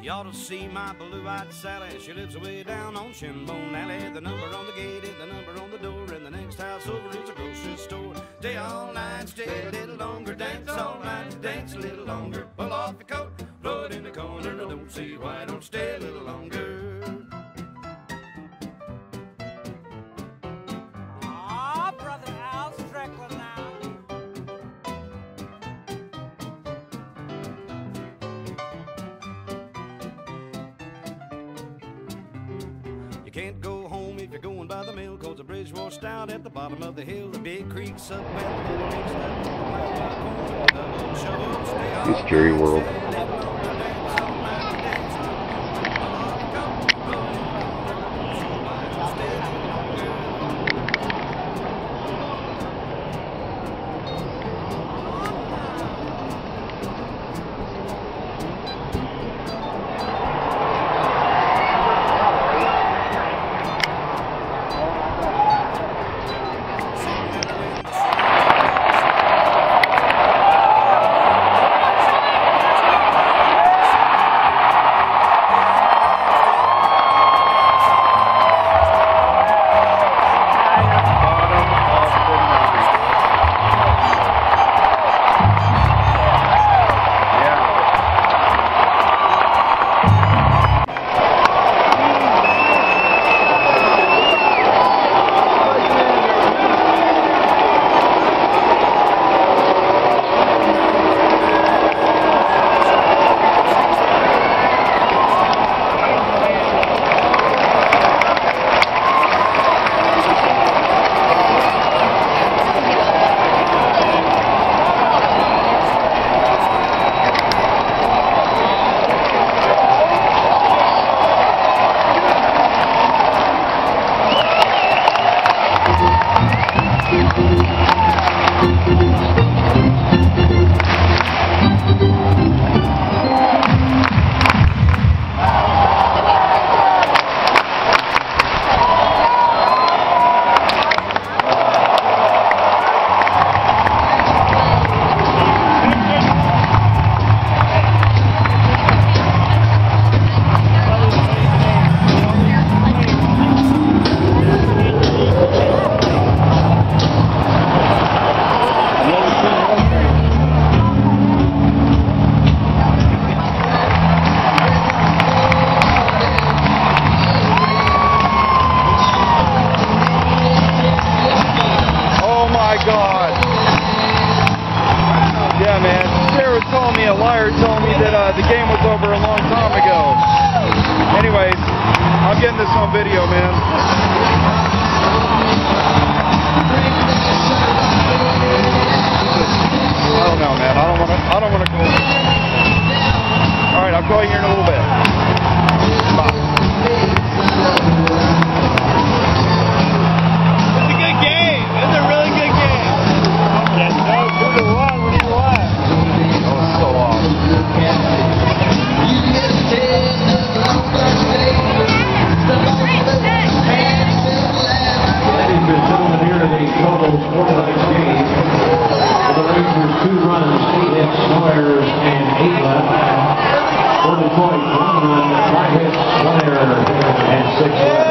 You ought to see my blue-eyed Sally. She lives away down on Shinbone Alley. The number on the gate is the number on the door, and the next house over is a grocery store. Stay all night, stay a little longer, dance all night, dance a little longer. Pull off your coat, throw it in the corner. I don't see why I don't stay a little longer. Aw, Brother Al Strickland now. You can't go home if you're going by the mill, 'cause the bridge washed out at the bottom of the hill. The big creek's up and the little creek's down. It's Jerry World. A liar told me that the game was over a long time ago. Anyways, I'm getting this on video, man. I don't know, man. I don't wanna go. All right, I'll call you here in a little bit. Bye. It's a good game. It's a really good game. Yes, no, 2-1. What do you want? That was so awesome. Ladies and gentlemen, here in the total scoreless game, for the Rangers, 2 runs, 8 hits, no errors, and 8 left. For Detroit, 1 run, 5 hits, 1 error, and 6 left.